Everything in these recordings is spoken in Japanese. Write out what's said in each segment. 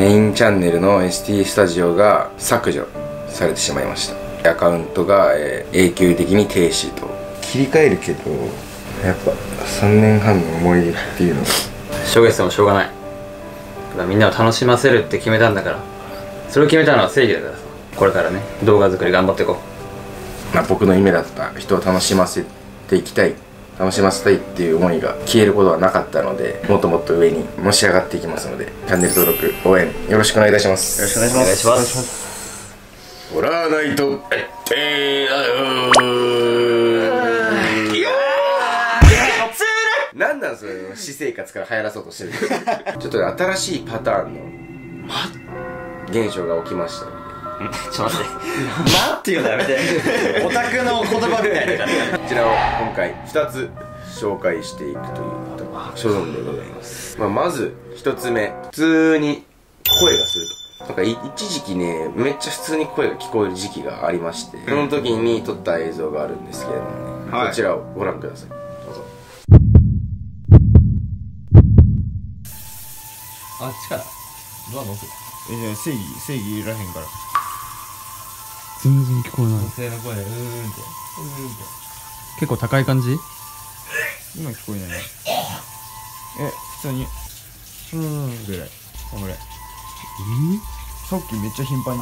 メインチャンネルの ST スタジオが削除されてしまいました。アカウントが、永久的に停止と。切り替えるけどやっぱ3年半の思い出っていうのはしょげてもしょうがない。だからみんなを楽しませるって決めたんだから、それを決めたのは正義だからさ。これからね、動画作り頑張っていこう。 まあ僕の夢だった人を楽しませていきたい、楽しませたいっていう思いが消えることはなかったので、もっともっと上にのし上がっていきますので、チャンネル登録応援よろしくお願いいたします。 よろしくお願いします。 ホラーナイトなんなんそれ、私生活から流行らそうとしてるちょっとね、新しいパターンの現象が起きましたのでちょっと待って「っていうのやめてオタクの言葉みたいな感じ。 こちらを今回2つ紹介していくという所存でございます。まず1つ目、普通に声がすると。なんか一時期ね、めっちゃ普通に声が聞こえる時期がありまして、その時に撮った映像があるんですけれどもね、はい、こちらをご覧ください。どうぞ。 あっちからドアの奥。 じゃあ正義いらへんから。 全然聞こえない。 女性の声でって結構高い感じ？ 今聞こえない。普通にぐらい。このぐらい。さっきめっちゃ頻繁に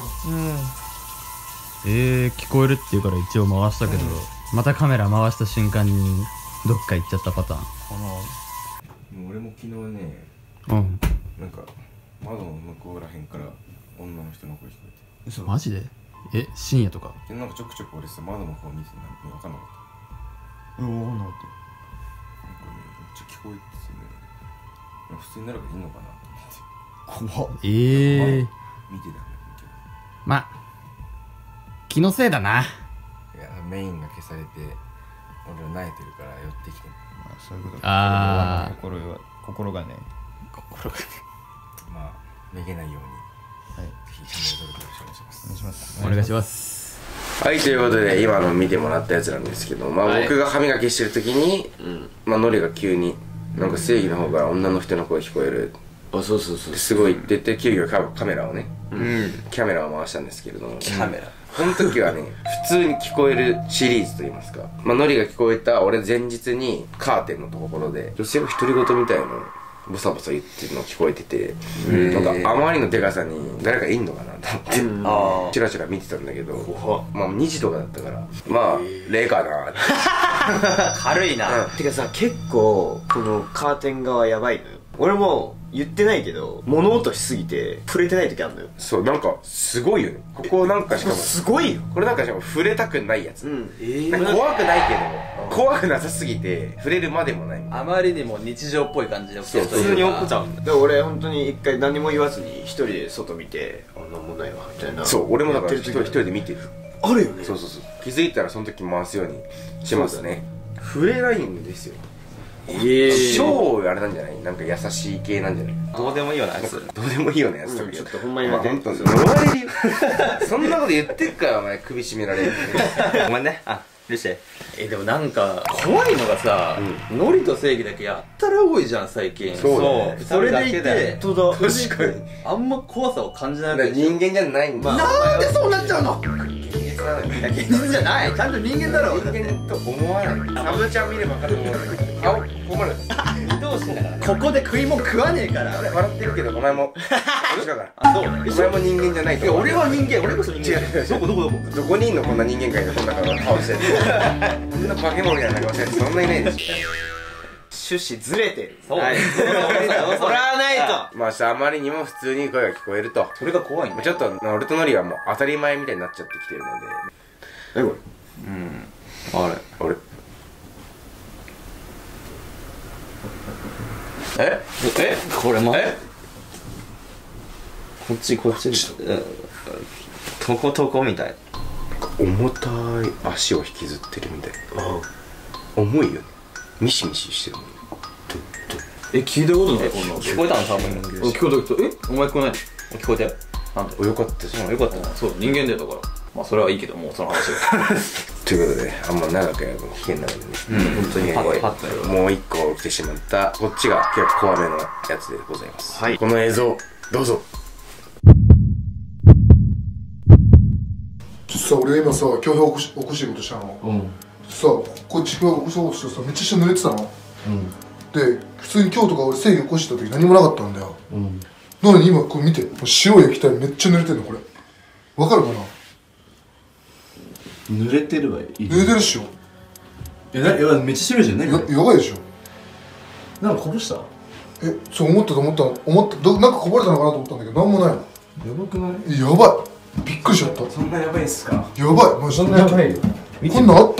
聞こえるって言うから一応回したけど、またカメラ回した瞬間にどっか行っちゃったパターンかな。 もう俺も昨日ね、なんか窓の向こうらへんから女の人の声聞こえて。 マジで？深夜とか？ なんかちょくちょく俺さ、窓の方見てて分かんなかった。 分かんなかった。 なんかね、めっちゃ聞こえててね、普通になるからいいのかなと思って怖っ。 見てたんだけど。 まあ気のせいだな。 いや、メインが消されて俺は慣れてるから寄ってきて。 そういうこと。 心がねまあめげないように、はい、ぜひチャンネル登録よろしくお願いします。 お願いします。 お願いします。 はい、ということで今の見てもらったやつなんですけど、僕が歯磨きしてる時に、ノリが急になんか正義の方から女の人の声聞こえる、そうすごい言ってて、急遽カメラをね、キャメラを回したんですけれども、この時はね、普通に聞こえるシリーズといいますか、ノリが聞こえた俺前日にカーテンのところで女性が独り言みたいなのボサボサ言ってるの聞こえてて、なんかあまりのデカさに誰かいんのかなと思ってチラチラ見てたんだけど、2時とかだったから、霊かなって軽いな。 てかさ、結構このカーテン側やばいのよ。俺も言ってないけど物音しすぎて触れてない時あるのよ。 そう、なんかすごいよね。ここなんかしかもすごいよ。 これなんかしかも触れたくないやつ。なんか怖くないけど怖くなさすぎて触れるまでもない。 あまりにも日常っぽい感じで普通に怒っちゃうんだ。で俺本当に一回何も言わずに一人で外見て、なんもないわみたいな。 そう、俺もだから一人で見てる。 あるよね。 そう気づいたらその時回すようにしますね。触れないんですよ。超あれなんじゃない？なんか優しい系なんじゃない？ どうでもいいようなやつ。 どうでもいいようなやつとか。 ちょっとほんまに待って。 呪われるよ。そんなこと言ってっからお前首絞められる。 ごめんね。許して。でもなんか怖いのがさ、ノリと正義だけやったら多いじゃん最近。 そう。 それでいて、 確かにあんま怖さを感じない。 人間じゃないんだ。 なんでそうなっちゃうの？ 現実じゃない。ちゃんと人間だろ。 人間と思わない。サブちゃん見れば分かると思わない。顔困る。 二等身だからね。ここで食い物食わねえから。 笑ってるけどお前もそうだから。 そうね。 お前も人間じゃないと。 俺は人間。俺こそ人間。どこどこにいんの？こんな人間界でこんな顔してる。こんな化け物みたいな顔してる。そんないないです。 趣旨ずれてる。 そう。 そらないと。 あまりにも普通に声が聞こえると。 それが怖いね。 ちょっと俺とノリはもう当たり前みたいになっちゃってきてるので。これ。あれ。 これこっちとこみたい。 重たい足を引きずってるみたい。重いよね。ミシミシしてるもん。 聞いたことないこんな。 聞こえたの多分。 聞こえた。お前聞こえない？ 聞こえたよ。なんで？ よかったじゃん。 よかったな。そう、人間でだから。それはいいけど、もうその話が。 ということで、あんま長くやるの危険なのでね。本当にもう一個起きてしまった、こっちが結構怖めのやつでございます。この映像、どうぞ。 さ、俺今さ、恭平起こしていことしたの。さ、こっち恭平起こそうとしてさ、めっちゃ下濡れてたの。で、普通に今日とか俺正義起こした時何もなかったんだよ。なのに今これ見て、白い液体めっちゃ濡れてんのこれ。わかるかな？ 濡れてるわ。 濡れてるっしょ。 めっちゃ白いじゃん。何やばいでしょ。 なんかこぼした？ そう思ったなんかこぼれたのかなと思ったんだけど、なんもないの。 やばくない？ やばい。びっくりしちゃった。 そんなやばいっすか？ やばい。マジで。 そんなやばいよ。 こんなんあった。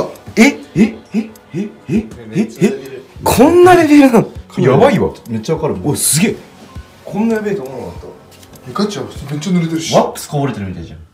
こんなレベルなの？やばいわ。 めっちゃわかる。 お、すげえ。こんなやべえと思わなかった。 ミカちゃんめっちゃ濡れてるし。 ワックスこぼれてるみたいじゃん。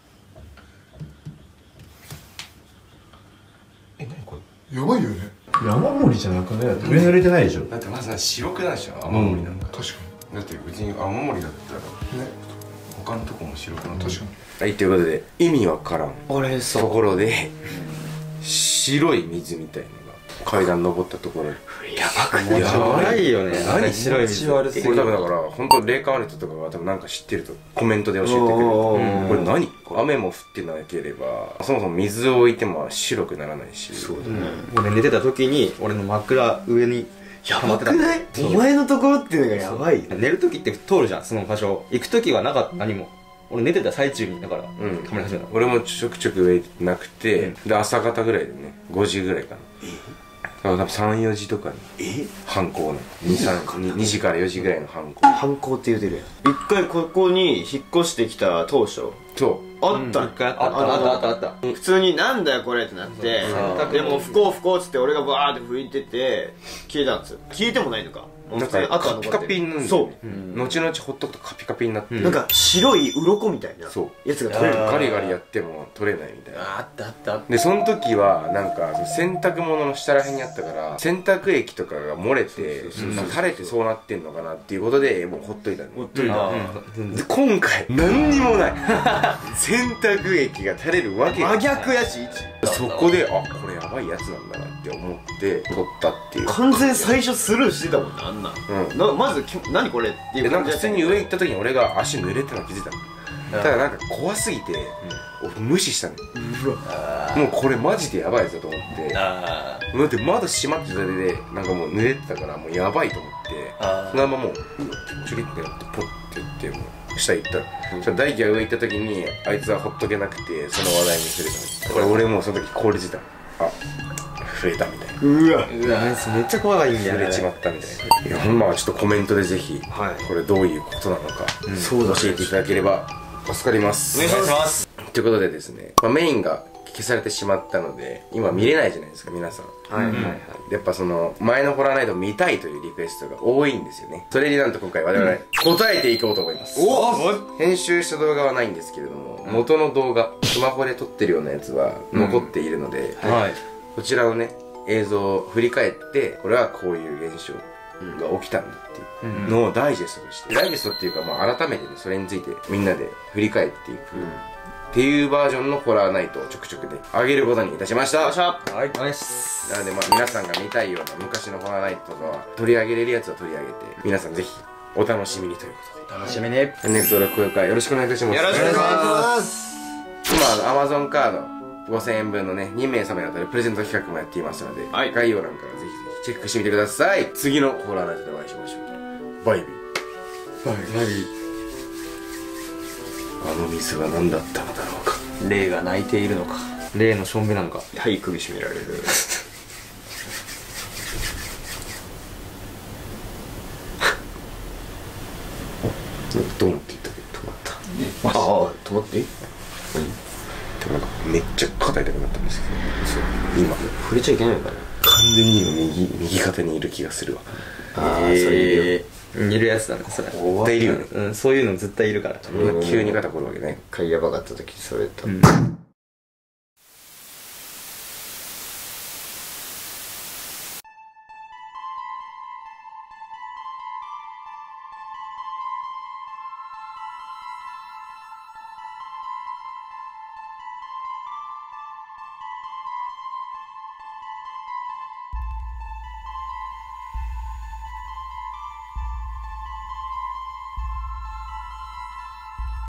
何これ。やばいよね。 雨漏りじゃなくね。上濡れてないでしょ。 だってまず白くないでしょ、雨漏りなんか。 確かに。だって別に雨漏りだったらね、 他のとこも白くなった。 確かに。 はい、ということで意味わからんそうところで白い水みたいなのが階段登ったところでやばいよね。 何白い水。 これ多分だから本当霊感ある人とかが多分なんか知ってるとコメントで教えてくれる。これ何？雨も降ってなければそもそも水を置いても白くならないし。 そうだね。 俺寝てた時に俺の枕上にやばくない？お前のところっていうのがやばい。 寝る時って通るじゃん、その場所。行く時はなかった、何も。俺寝てた最中にだからたまり始めた。 俺もちょくちょく上行ってなくて、で朝方ぐらいでね、5時ぐらいかな。多分3、4時とかに犯行ね。2時から4時ぐらいの犯行。 犯行って言うてるやん。一回ここに引っ越してきた当初、 そうあった。 あった。 普通になんだよこれってなって、でも不幸っつって俺がバーって拭いてて消えたんですよ。消えてもないのか。 なんかカピカピになるんだよね。後々ほっとくとカピカピになって、 なんか白い鱗みたいなやつが取れる。 ガリガリやっても取れないみたいな。 あったでその時はなんか洗濯物の下らへんにあったから洗濯液とかが漏れて垂れてそうなってんのかなっていうことでもうほっといたの。で今回何にもない洗濯液が垂れるわけ真逆やし。 そこでこれやばいやつなんだなって思って取ったっていう。 完全最初スルーしてたもんね、あんな。まず何これっていうなんか普通に上行った時に俺が足濡れてたの気づいたの。ただなんか怖すぎて無視したの。もうこれマジでやばいぞと思って、だって窓閉まってた状態でなんかもう濡れてたからもうやばいと思ってそのままもうチュリってなってポッてやってもう下行ったら、そしたら大輝が上行った時にあいつはほっとけなくてその話題にするから、これ俺もその時凍りついた。増えたみたいな。 うわめっちゃ怖いんだよね。 触れちまったみたいな。いやまあちょっとコメントでぜひこれどういうことなのか教えていただければ助かります。 お願いします。 ということでですね、メインが消されてしまったので今見れないじゃないですか皆さん。やっぱその前のホラーナイトを見たいというリクエストが多いんですよね。それになんと今回我々答えていこうと思います。編集した動画はないんですけれども元の動画スマホで撮ってるようなやつは残っているので、こちらをね映像を振り返ってこれはこういう現象が起きたんだっていうのをダイジェストとしてダイジェストっていうかまあ改めてねそれについてみんなで振り返っていくっていうバージョンのホラーナイトをちょくちょくで上げることにいたしました。なのでまあ皆さんが見たいような昔のホラーナイトとかは取り上げれるやつは取り上げて皆さんぜひお楽しみにということで楽しみね。 ネットで高評価よろしくお願いいたします。 よろしくお願いします。 今Amazon カード5000円分のね2名様に当たるプレゼント企画もやっていますので、概要欄からぜひチェックしてみてください。次のホラーナイトでお会いしましょう。バイビー。バイビー。あの水は何だったのだろうか。 霊が泣いているのか霊のしょんべなのか。 はい首絞められる。 ドンって言ったけど止まった。 止まって。 でもなんかめっちゃ肩痛くなったんですけど今触れちゃいけないのかな。 完全に今右肩にいる気がするわ。 それいるやつだねそれ。 絶対いるよね。 そういうの絶対いるから。 急に肩こるわけね。 一回やばかった時それと。